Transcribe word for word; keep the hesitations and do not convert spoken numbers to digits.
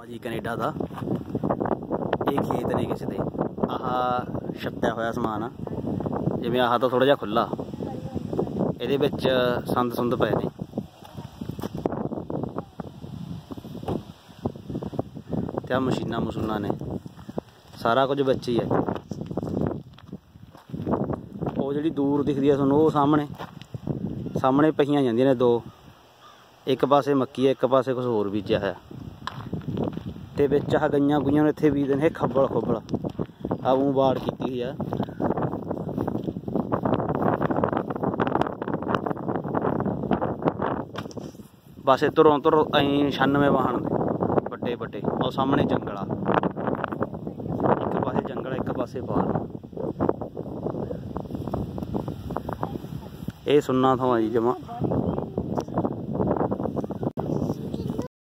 जी Canada का ये खेत ने किसी के आह छत्या होया समान जिमें आह तो थोड़ा जहा खुला ये संद सुंद पे ने क्या मशीना मशूना ने सारा कुछ बच्चे ही है। वो जी दूर दिखती है थोनों वो सामने सामने पईयां जांदियां ने दो, एक पासे मक्की है एक पासे कुछ होर बीजा है ते विच आह गईयां गुईयां इत्थे बीजदे ने खब्बल खुब्बल आ ऊँ बाड़ की हुई है। बस इधरों उधर अं छानवे वाहन बड़े बड़े और सामने जंगल आ, एक पासे जंगल एक पासे फार्म। ये सुनना था जी जमा।